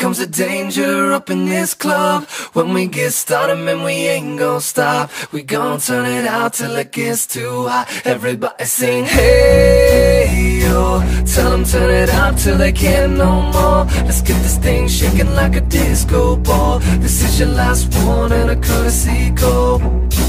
comes the danger up in this club. When we get started, man, we ain't gon' stop. We gon' turn it out till it gets too hot. Everybody sing, hey, yo. Tell them turn it out till they can't no more. Let's get this thing shaking like a disco ball. This is your last one and a courtesy call.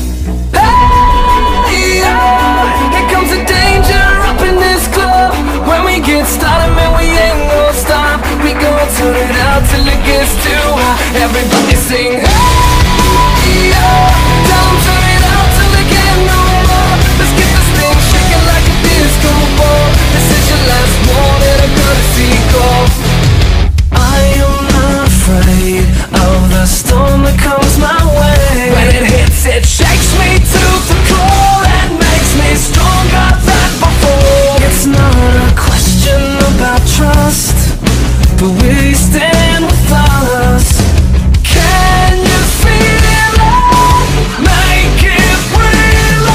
Hey, yo. Here comes the danger up in this club. When we get started, man, we ain't gon' stop. We gon' turn it out till it gets too hot. Everybody sing, hey, yo. Tell them turn it out till they can't no more. Let's get this thing shaking like a disco ball. This is your last one and a courtesy call. I am not afraid of the storm that comes my way. When it hits, it shakes me to the core and makes me stronger than before. It's not a question about trust, but we stand with us. Can you feel it? Make it real.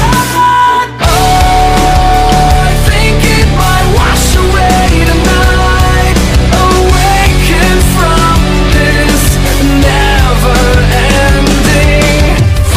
Oh, I think it might wash away tonight. Awaken from this never-ending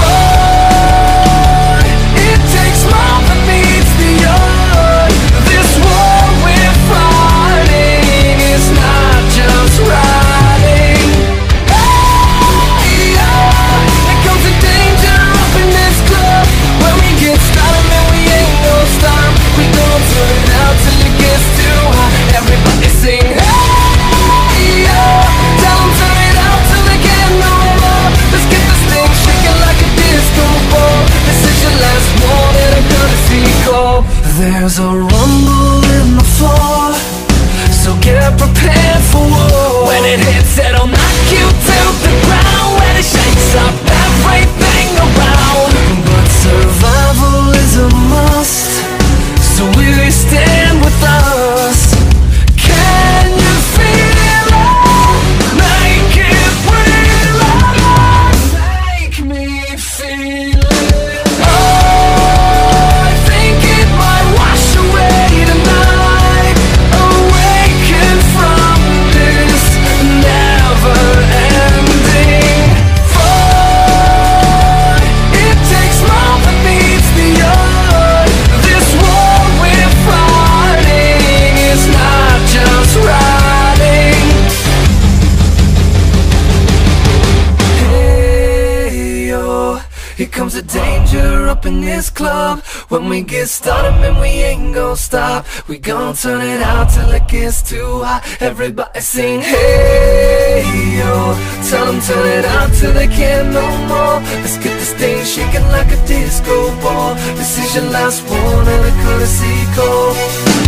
fun. It takes more than meets the eye. This war we're fighting is not just riding. Hey, yeah. Here comes the danger up in this club. When we get started, man, we ain't gon' stop. We gon' turn it out till it gets too hot. Everybody sing, hey, yeah. Tell them turn it out till they can't no more. Let's get this thing shaking like a disco ball. This is your last one and a courtesy call. There's a rumble in the floor, so get prepared for war. When it hits, it'll knock you to the ground. When it shakes up everything around. But survival is a must, so will you stand with us? Can you feel it? Make it real. Make me feel it. Oh, I think it might wash away tonight. Awaken from this never-ending fun. It takes more than meets the eye. This war we're fighting is not just riding. Hey, yo. Here comes the danger up in this club. When we get started, man, we ain't gon' stop. We gon' turn it out till it gets too hot. Everybody sing, hey, yo. Tell them turn it out till they can't no more. Let's get this thing shaking like a disco ball. This is your last one and a courtesy call.